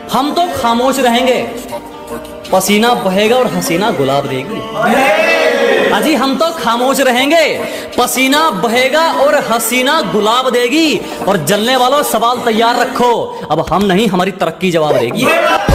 हम तो खामोश रहेंगे, पसीना बहेगा और हसीना गुलाब देगी। अजी हम तो खामोश रहेंगे, पसीना बहेगा और हसीना गुलाब देगी। और जलने वालों सवाल तैयार रखो, अब हम नहीं हमारी तरक्की जवाब देगी।